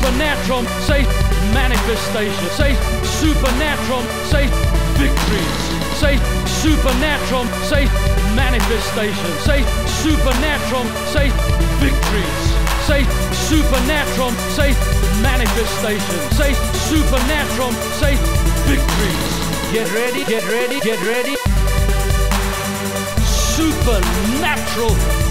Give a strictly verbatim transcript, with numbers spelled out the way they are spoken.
supernatural, say manifestation, say supernatural, say victories, say supernatural, say manifestation, say supernatural, say victories, say supernatural, say manifestation, say supernatural, say victories. Get ready, get ready, get ready. Supernatural